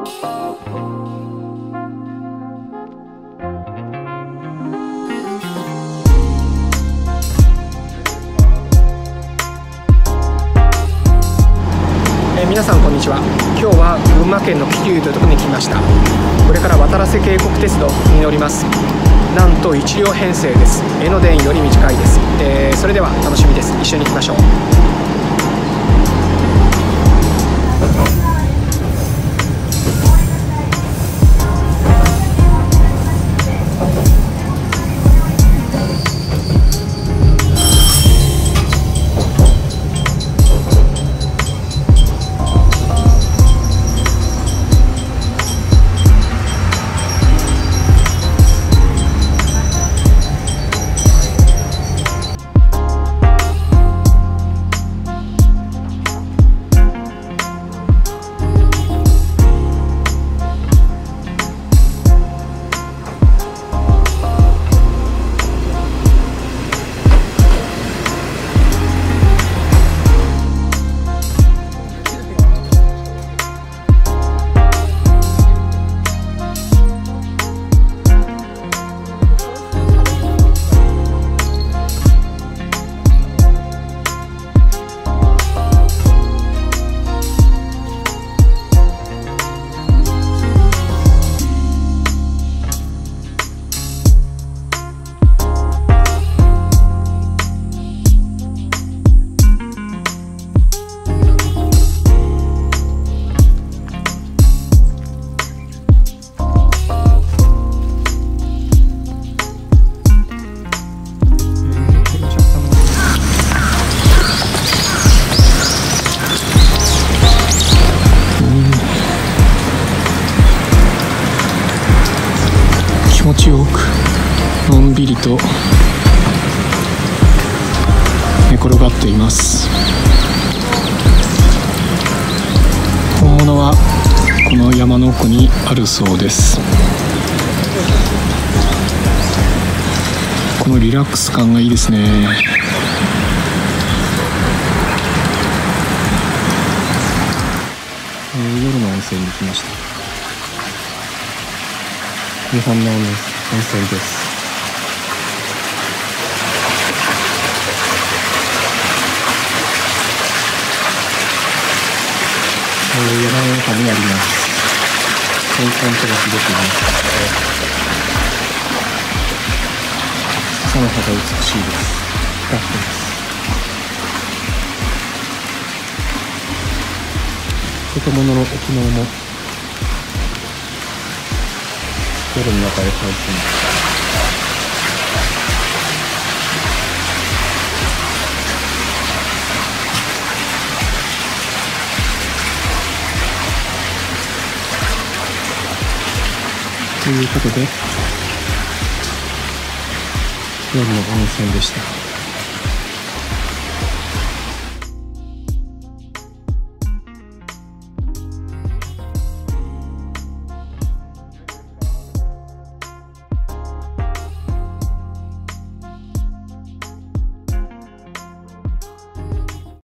皆さんこんにちは。今日は群馬県の桐生というところに来ました。これから渡良瀬渓谷鉄道に乗ります。なんと1両編成です。江ノ電より短いです。それでは楽しみです。一緒に行きましょう。気持ちよくのんびりと寝転がっています。本物はこの山の奥にあるそうです。このリラックス感がいいですね。夜の温泉に来ました。日本の温泉です。山の中にあります。温泉とがすごくいます。草の葉が美しいです。光ってます。建物の沖縄も夜の中へ入っています。ということで夜の温泉でした。